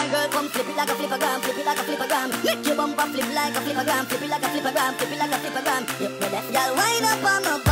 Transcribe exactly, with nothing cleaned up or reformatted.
boy, girl, come flip it like a flippergram, flip it like a flippergram. Make your bumper flip like a flippergram, flip it like a flippergram, flip it like a flippergram. You ready? Girl, wind up on my